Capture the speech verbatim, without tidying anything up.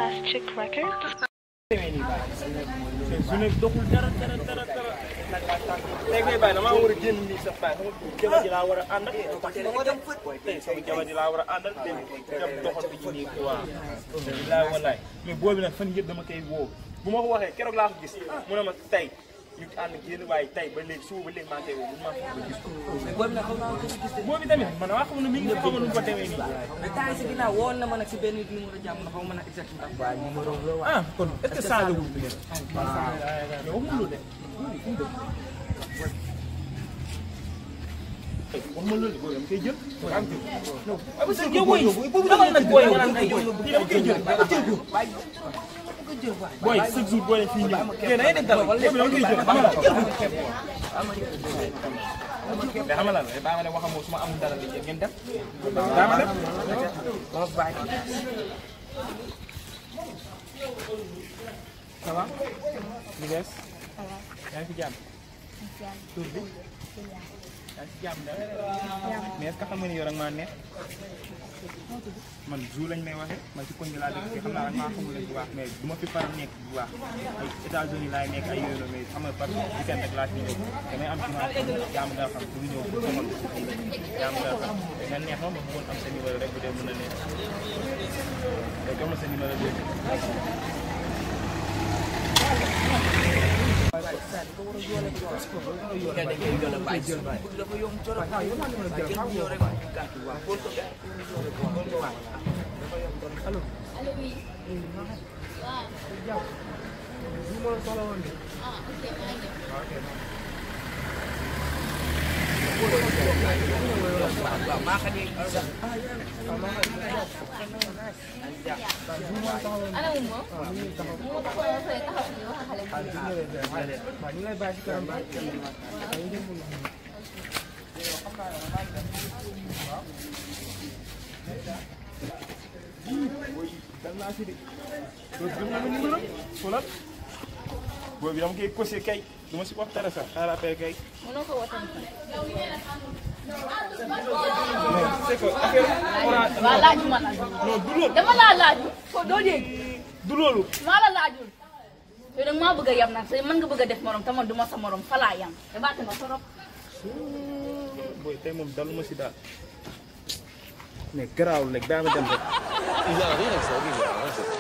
Plastic Records. su ne doxul dara dara dara dara léegi ngay bàyyi damaa war a génn nii sax bàyyi sama jabar ji laa war a àndal tey sama jabar ji laa war a àndal dem doxantu ji nii quoi bilaay walaay mais boobu nag fan yëpp dama koy woo bu ma ko waxee keroog laa ko gis mu ne ma tey ñu ànd génn waaye tey ba léegi suba ba léegi maa ngi koy woo bu ma ko gis ko boobu nag xam naa ko gis boobu tamit man waa xam ne mi ngi xamal nu ko demee nii mais temps si ginnaaw woon na ma nag si benn numéro jàmm na xaw ma nag exactement waaye numéro la ah kon est-ce que changé wul numéro yow mënul de wax ma loolu booy dama koy jël am jël non parce que yow booy boobu dama nag booy wala ngay booy dama koy jël dama jël ko booy chaque jour booy fii ñëw mais da ngay dem dara boobu dama koy jël dama la mais xam nga lan baa ma ne waxamoo su ma amul dara li ngeen def baa ma def ma bàyyi ça va lu bees yaa ngi fi jàmm tur bi yaa ngi fi jàmm da mais est-ce que xam nga ni yow rek maa neex man jour lañ may waxee man ci koñ bi laa dëkk xam naa rek maa xamul bu baax mais du ma fi faral nekk bu baax ay États-Unis laay nekk ay yooyu mais xam nga par weekend rek laa fi ñëw damay am ci ma yaa ma nga xam bu ñëw pour xamal ko fii yaa ma nga xam te nga neex ma ma bëggoon am sa numéro rek bu dee mën na neex mais jox ma sa numéro bi Ano mo? Mo ko sa taxaw ni wax xale ba ñu lay bàyyi ci kanam ba boobu dama koy kose kay du ma si wax dara sax xaaral kay kay. mënoo ko woote. non c'est que affaire orange. waaw laajuma la. non du loolu. dama laa laaju ko doo dégg. du loolu. maa la laajul. yow nag maa bëgg a yam nag mën nga bëgg a def morom te man du ma sa morom fa laa yam te baate nga torop. booy tey moom dalu ma si daal mais garaawul rek daa ma dem rek.